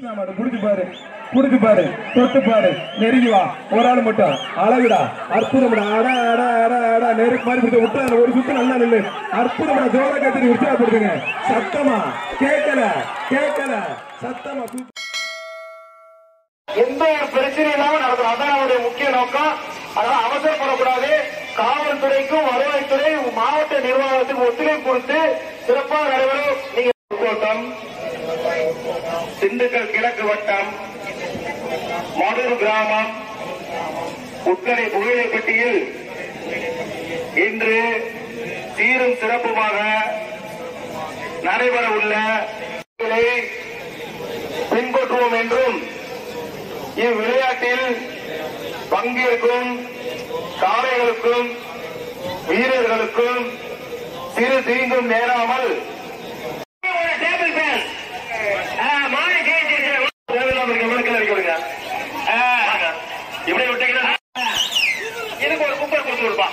குடுத்து பாரு, தொட்டு பாரு, நெருங்கி வா, ஒரு ஆள் மட்டும் அழகுடா, அற்புதம்டா, நெருக்கு மாதிரி பிடிச்ச விட்டா ஒரு சுத்து நல்லா நில்லு, அற்புதம்டா, ஜோர கத்திரி உற்சாகப்படுத்துங்க, சத்தமா கேட்கல சத்தமா. எந்த ஒரு பிரச்சனை இல்லாம நடக்கும், அதான் அவருடைய முக்கிய நோக்கம். அதனால அவசரப்படக்கூடாது. காவல்துறைக்கும் வருவாய்த்துறை மாவட்ட நிர்வாகத்துக்கு ஒத்துழைப்பு கொடுத்து சிறப்பாக நடைபெறும். நீங்க கோட்டம், திண்டுக்கல் கிழக்கு வட்டம், மதுர் கிராமம், உட்கரை புகையிலைப்பட்டியில் இன்று சீரும் சிறப்புமாக நடைபெற உள்ள பின்பற்றுவோம் என்றும் இவ்விளையாட்டில் பங்கேற்கும் காளைகளுக்கும் வீரர்களுக்கும் சிறு தீங்கும் நேராமல் இப்படி விட்டீங்கன்னா இதுக்கு ஒரு குப்பர் கொடுத்து கொடுப்பா.